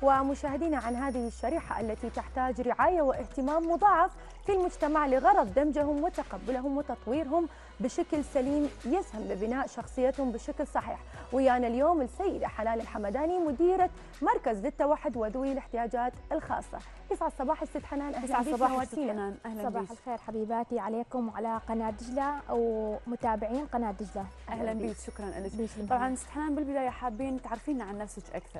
ومشاهدينا عن هذه الشريحة التي تحتاج رعاية واهتمام مضاعف في المجتمع لغرض دمجهم وتقبلهم وتطويرهم بشكل سليم يسهم ببناء شخصيتهم بشكل صحيح. ويانا اليوم السيدة حنان الحمداني مديرة مركز للتوحد وذوي الاحتياجات الخاصة. يسعد صباح الست حنان، اهلا بك. صباح الخير. صباح الخير حبيباتي عليكم وعلى قناة دجلة ومتابعين قناة دجلة. اهلا بك، شكرا لك. طبعا ست حنان بالبداية حابين تعرفينا عن نفسك اكثر.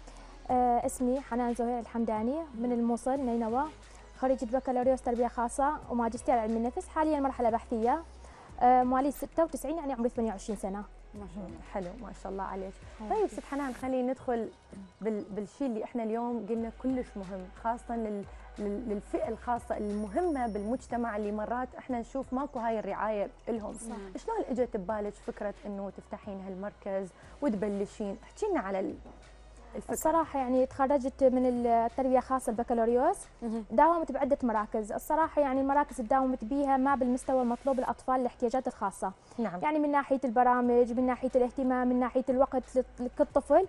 اسمي حنان زهير الحمداني من الموصل نينوى، خريجة بكالوريوس تربية خاصة وماجستير علم النفس، حاليا مرحلة بحثية، مواليد 96 يعني عمري 28 سنة. ما شاء الله، حلو ما شاء الله عليك. طيب ست حنان، خلينا ندخل بالشيء اللي احنا اليوم قلنا كلش مهم، خاصة للفئة الخاصة المهمة بالمجتمع اللي مرات احنا نشوف ماكو هاي الرعاية لهم. شلون اجت ببالك فكرة انه تفتحين هالمركز وتبلشين؟ احكي لنا على الفكرة. الصراحة يعني تخرجت من التربية الخاصة البكالوريوس، داومت بعدة مراكز. الصراحة يعني المراكز اللي داومت بيها ما بالمستوى المطلوب للأطفال الاحتياجات الخاصة. نعم. يعني من ناحية البرامج، من ناحية الاهتمام، من ناحية الوقت للطفل.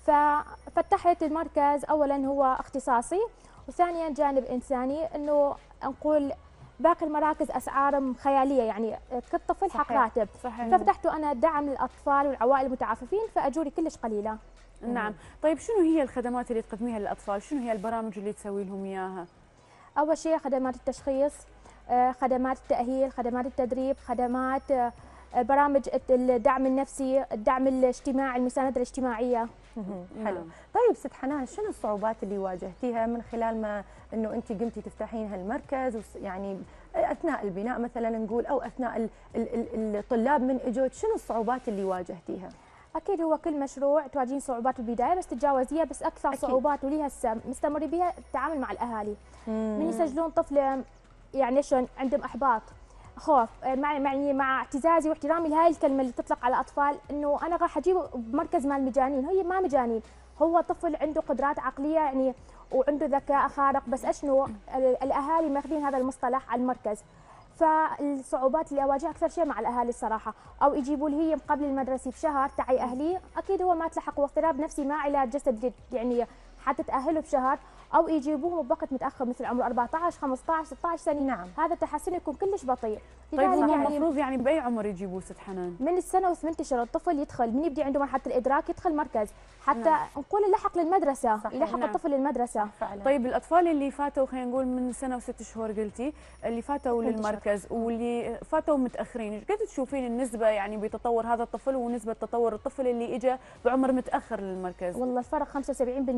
ففتحت المركز، أولا هو اختصاصي، وثانيا جانب إنساني، إنه نقول باقي المراكز أسعار خيالية، يعني كل طفل حق راتب. ففتحته أنا دعم للأطفال والعوائل المتعففين، فأجوري كلش قليلة. نعم. طيب شنو هي الخدمات اللي تقدميها للأطفال؟ شنو هي البرامج اللي تسوي لهم إياها؟ أول شيء خدمات التشخيص، خدمات التأهيل، خدمات التدريب، خدمات برامج الدعم النفسي، الدعم الاجتماعي، المساندة الاجتماعية. حلو. طيب ست حنان، شنو الصعوبات اللي واجهتيها من خلال ما انه انت قمتي تفتحين هالمركز، يعني اثناء البناء مثلا نقول، او اثناء الطلاب من اجوك، شنو الصعوبات اللي واجهتيها؟ اكيد هو كل مشروع تواجهين صعوبات بالبدايه بس تتجاوزيها، بس اكثر أكيد. صعوبات وليها مستمر بها التعامل مع الاهالي. من يسجلون طفل يعني شلون عندهم احباط، خوف، مع اعتزازي واحترامي لهاي الكلمه اللي تطلق على اطفال، انه انا راح اجيبه بمركز مال مجانين. هي ما مجانين، هو طفل عنده قدرات عقليه يعني وعنده ذكاء خارق، بس اشنو الاهالي ماخذين هذا المصطلح على المركز. فالصعوبات اللي اواجهها اكثر شيء مع الاهالي الصراحه، او يجيبوا لي هي قبل المدرسه بشهر تعي اهلي، اكيد هو ما تلحق واضطراب نفسي مع علاج جسد يعني حتى تاهله بشهر، او يجيبوهم بوقت متاخر مثل عمره 14 15 16 سنه. نعم. هذا التحسن يكون كلش بطيء. طيب هم المفروض يعني باي عمر يجيبوه ست حنان؟ من السنه و8 اشهر الطفل يدخل، من يبدي عنده مرحله الادراك يدخل مركز، حتى نقول لحق للمدرسه. صحيح. يلحق الطفل للمدرسه فعلا. طيب الاطفال اللي فاتوا خلينا نقول من سنه و6 شهور قلتي، اللي فاتوا للمركز واللي فاتوا متاخرين، ايش قد تشوفين النسبه يعني بتطور هذا الطفل ونسبه تطور الطفل اللي اجى بعمر متاخر للمركز؟ والله الفرق 75%.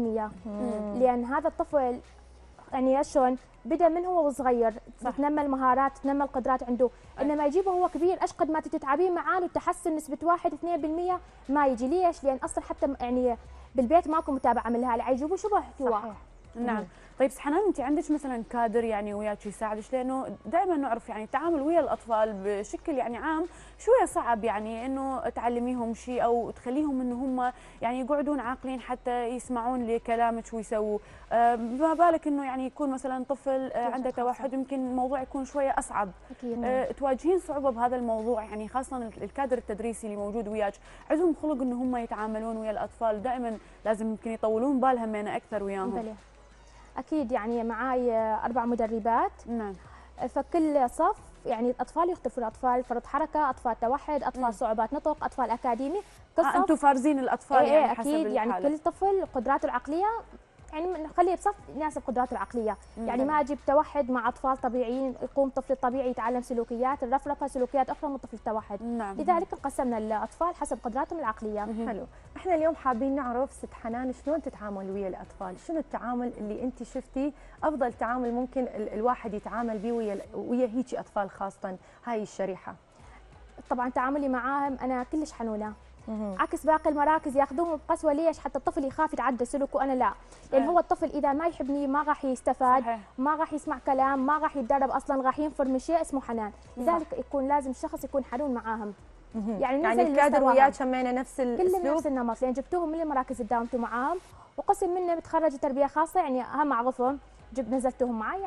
لان هذا الطفل يعني شلون بدا من هو صغير، تنمى المهارات، تنمى القدرات عنده. انما يجيبه هو كبير اشقد ما تتعبين معاه وتحسن نسبه 1 2% ما يجي. ليش؟ لان اصلا حتى يعني بالبيت ماكو متابعه من الاهالي، يجيبوه شبه حواء. نعم. طيب ست حنان، انت عندك مثلا كادر يعني وياك يساعدك؟ لانه دائما نعرف يعني التعامل ويا الاطفال بشكل يعني عام شويه صعب، يعني انه تعلميهم شيء او تخليهم انه هم يعني يقعدون عاقلين حتى يسمعون لكلامك ويسووا، ما بالك انه يعني يكون مثلا طفل عنده توحد، يمكن الموضوع يكون شويه اصعب. تواجهين صعوبه بهذا الموضوع يعني، خاصه الكادر التدريسي اللي موجود وياك عندهم خلق انه هم يتعاملون ويا الاطفال، دائما لازم يمكن يطولون بالهم اكثر وياهم. بلي. اكيد يعني معاي 4 مدربات. نعم. فكل صف يعني الاطفال يختلفون، اطفال فرط حركه، اطفال توحد، اطفال صعوبات نطق، اطفال اكاديمي. كل صف انتم فارزين الاطفال يعني حسب اكيد الحالة. يعني كل طفل قدراته العقليه يعني نخليه بصف يناسب قدراته العقليه. يعني ما اجيب توحد مع اطفال طبيعيين، يقوم طفل الطبيعي يتعلم سلوكيات الرفرفه، سلوكيات اخرى من طفل التوحد. نعم. لذلك قسمنا الاطفال حسب قدراتهم العقليه. حلو. احنا اليوم حابين نعرف ست حنان شلون تتعامل ويا الاطفال، شنو التعامل اللي انت شفتي افضل تعامل ممكن الواحد يتعامل به ويا هيك اطفال، خاصه هاي الشريحه؟ طبعا تعاملي معاهم انا كلش حنونه، عكس باقي المراكز ياخذوهم بقسوه. ليش؟ حتى الطفل يخاف يتعدى سلوكه، انا لا. لان هو الطفل اذا ما يحبني ما راح يستفاد. صحيح. ما راح يسمع كلام، ما راح يتدرب اصلا، راح ينفر من شيء اسمه حنان. لذلك يكون لازم الشخص يكون حنون معاهم. يعني الكادر وياك همينه نفس الاسلوب، كلهم نفس النمط، لان جبتوهم من المراكز اللي داومتوا معاهم، وقسم منه متخرج تربيه خاصه يعني هم اعرفهم، نزلتهم معي يعني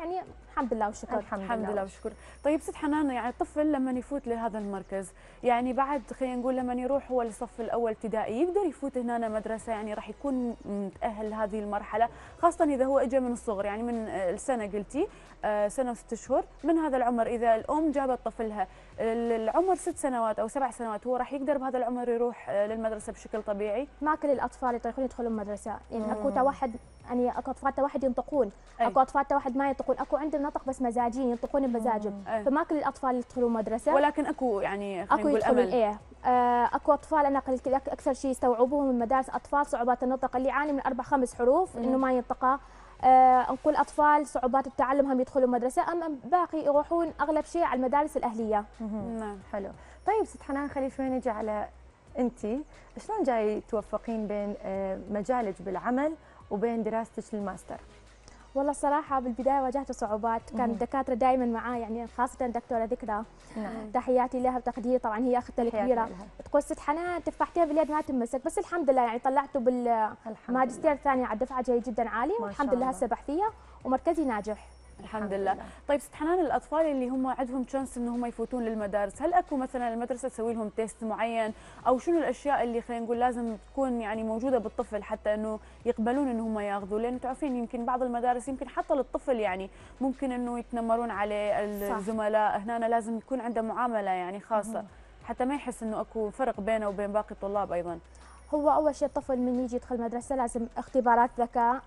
الحمد لله والشكر. الحمد لله والشكر. طيب ست حنان، يعني الطفل لما يفوت لهذا المركز، يعني بعد خلينا نقول لما يروح هو للصف الاول ابتدائي يقدر يفوت هنا مدرسه، يعني راح يكون متاهل لهذه المرحله، خاصه اذا هو اجى من الصغر، يعني من السنه قلتي سنه و6 شهور، من هذا العمر اذا الام جابت طفلها العمر 6 سنوات او 7 سنوات، هو راح يقدر بهذا العمر يروح للمدرسه بشكل طبيعي؟ ما كل الاطفال يطيقون يدخلون المدرسه، يعني اكو توحد، يعني اكو اطفال توحد ينطقون، اكو اطفال توحد ما ينطقون، اكو عندهم نطق بس مزاجين ينطقون بمزاجهم، فما كل الاطفال يدخلون مدرسه، ولكن اكو يعني خلينا نقول يدخلون امل. ايه. اكو اطفال انا قلت لك اكثر شيء يستوعبوهم من المدارس اطفال صعوبات النطق اللي يعاني من 4 5 حروف انه ما ينطقها. نقول اطفال صعوبات التعلم هم يدخلوا المدرسه، اما باقي يروحون اغلب شيء على المدارس الاهليه. نعم حلو. طيب ست حنان، خلي شوي نجي على انت، شلون جاي توفقين بين مجالك بالعمل وبين دراستك للماستر؟ والله الصراحة بالبداية واجهت صعوبات، كان الدكاترة دائما معاي، يعني خاصة دكتورة ذكرى، تحياتي لها وتقدير، طبعا هي أختي الكبيرة، تقول ست حنان تفاحتين باليد ما تمسك، بس الحمد لله يعني طلعته بالماجستير الثاني على الدفعة جيد جدا عالي، والحمد لله هسه بحثية ومركزي ناجح. الحمد لله. طيب ست حنان، الاطفال اللي هم عندهم تشانس ان هم يفوتون للمدارس، هل اكو مثلا المدرسه تسوي لهم تيست معين، او شنو الاشياء اللي خلينا نقول لازم تكون يعني موجوده بالطفل حتى انه يقبلون ان هم ياخذوا؟ لانه تعرفين يمكن بعض المدارس يمكن حتى للطفل يعني ممكن انه يتنمرون عليه الزملاء، هنا لازم يكون عنده معامله يعني خاصه حتى ما يحس انه اكو فرق بينه وبين باقي الطلاب ايضا. هو اول شيء الطفل من يجي يدخل المدرسه لازم اختبارات ذكاء،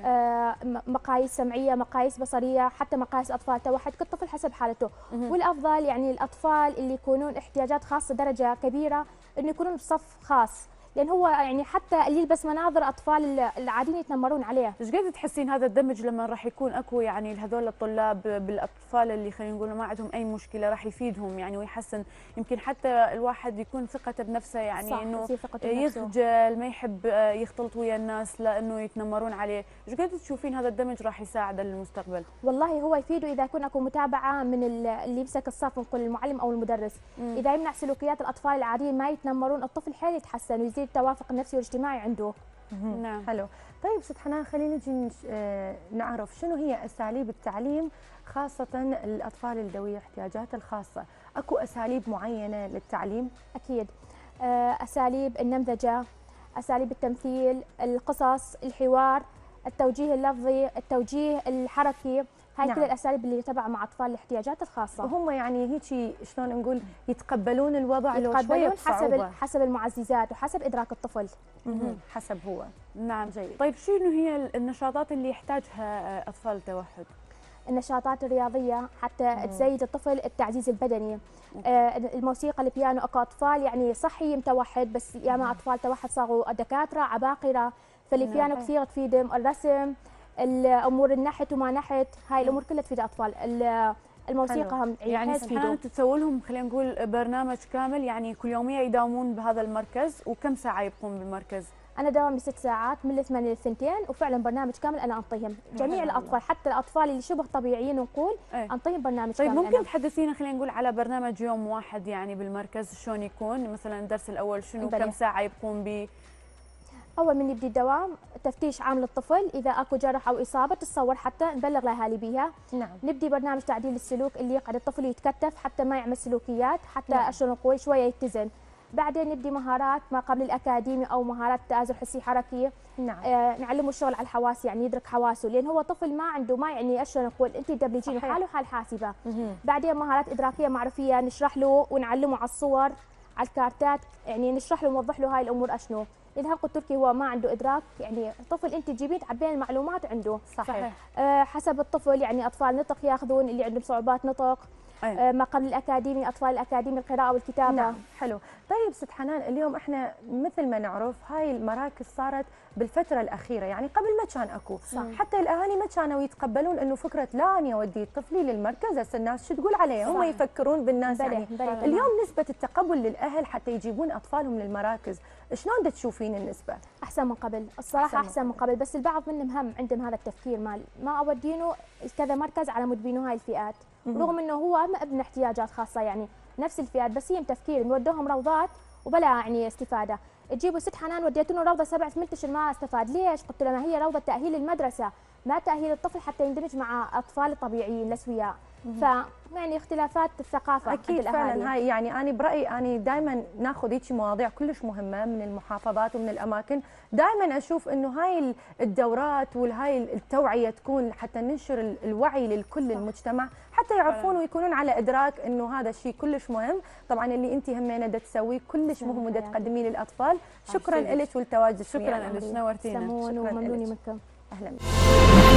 مقاييس سمعيه، مقاييس بصريه، حتى مقاييس اطفال توحد، كل طفل حسب حالته. والافضل يعني الاطفال اللي يكونون احتياجات خاصه درجه كبيره انه يكونون بصف خاص، لان هو يعني حتى اللي يلبس مناظر اطفال العاديين يتنمرون عليه. ايش قد تحسين هذا الدمج لما راح يكون اكو يعني هذول الطلاب بالاطفال اللي خلينا نقول ما عندهم اي مشكله، راح يفيدهم يعني ويحسن، يمكن حتى الواحد يكون ثقته بنفسه، يعني انه يخجل، ما يحب يختلط ويا الناس لانه يتنمرون عليه. ايش قد تشوفين هذا الدمج راح يساعده للمستقبل؟ والله هو يفيده اذا يكون اكو متابعه من اللي يمسك الصف، نقول المعلم او المدرس، اذا يمنع سلوكيات الاطفال العاديين ما يتنمرون، الطفل حيل يتحسن ويزيد التوافق النفسي والاجتماعي عنده. نعم حلو. طيب ست حنان، خلينا نجي نعرف شنو هي اساليب التعليم خاصه الاطفال ذوي الاحتياجات الخاصه، اكو اساليب معينه للتعليم؟ اكيد. اساليب النمذجه، اساليب التمثيل، القصص، الحوار، التوجيه اللفظي، التوجيه الحركي، هاي كل الاساليب اللي تبع مع اطفال الاحتياجات الخاصه. وهم يعني هيك شلون نقول يتقبلون الوضع، يتقبلون حسب المعززات وحسب ادراك الطفل. حسب هو. نعم جيد. طيب شنو هي النشاطات اللي يحتاجها اطفال التوحد؟ النشاطات الرياضيه حتى تزيد الطفل، التعزيز البدني، الموسيقى، البيانو. اكو اطفال يعني صحي متوحد بس ياما اطفال توحد صاروا دكاتره عباقره، فالبيانو كثير تفيدهم، الرسم، الامور النحت وما نحت، هاي الامور كلها تفيد الاطفال. الموسيقى هم يعني سبحان تسوي لهم خلينا نقول برنامج كامل، يعني كل يوميه يداومون بهذا المركز، وكم ساعه يبقون بالمركز؟ انا دوامي 6 ساعات من 8 ل 2، وفعلا برنامج كامل انا انطيهم جميع الاطفال، حتى الاطفال اللي شبه طبيعيين نقول انطيهم برنامج طيب كامل. ممكن أنا تحدثينا خلينا نقول على برنامج يوم واحد يعني بالمركز شلون يكون؟ مثلا الدرس الاول شنو، كم ساعه يبقون به؟ اول من يبدي الدوام تفتيش عام للطفل، اذا اكو جرح او اصابه تتصور حتى نبلغ الاهالي بها. نعم. نبدي برنامج تعديل السلوك اللي يقعد الطفل يتكتف حتى ما يعمل سلوكيات، حتى شلون نقول شويه يتزن. بعدين نبدي مهارات ما قبل الاكاديمي او مهارات تآزر حسي حركي. نعم. نعلمه الشغل على الحواس، يعني يدرك حواسه، لان هو طفل ما عنده ما يعني شلون نقول انت تدبلجين حاله حال حاسبه. بعدين مهارات ادراكيه معرفيه نشرح له ونعلمه على الصور، على الكارتات، يعني نشرح له ونوضح له هاي الامور اشنو. لان هالقد التركي هو ما عنده ادراك، يعني طفل انت تجيبين تعبين المعلومات عنده. صحيح. حسب الطفل، يعني اطفال نطق ياخذون اللي عندهم صعوبات نطق. ما قبل الاكاديمي، اطفال الاكاديمي القراءه والكتابه. نعم. حلو. طيب ست حنان، اليوم احنا مثل ما نعرف هاي المراكز صارت بالفتره الاخيره، يعني قبل ما كان اكو. صح. حتى الاهالي ما كانوا يتقبلون انه فكره لا اني اودي طفلي للمركز، هسه الناس شو تقول عليه، هم يفكرون بالناس يعني. اليوم نسبه التقبل للاهل حتى يجيبون اطفالهم للمراكز، شلون تشوفين النسبه؟ احسن من قبل، الصراحه احسن من قبل، بس البعض منهم هم عندهم هذا التفكير مال ما اودينه كذا مركز على مود بينه هاي الفئات، رغم انه هو ما ابن احتياجات خاصه، يعني نفس الفئات، بس هي تفكير نودوهم روضات وبلا يعني استفاده. تجيبوا ست حنان وديتونه روضه 7 منتشر ما استفاد. ليش؟ قلت له ما هي روضه تاهيل المدرسه، ما تاهيل الطفل حتى يندمج مع اطفال طبيعيين الاسوياء. يعني اختلافات الثقافه اكيد عند الأهالي. فعلا. هاي يعني انا برايي انا دائما ناخذ هيك مواضيع كلش مهمه من المحافظات ومن الاماكن، دائما اشوف انه هاي الدورات وهاي التوعيه تكون حتى ننشر الوعي للكل المجتمع، حتى يعرفون ويكونون على ادراك انه هذا الشيء كلش مهم. طبعا اللي انت همينه دا تسويه كلش مهم ودا تقدميه للاطفال. شكرا لك والتواجد. شكرا لك، نورتينا. وممنوني منكم. اهلا بك.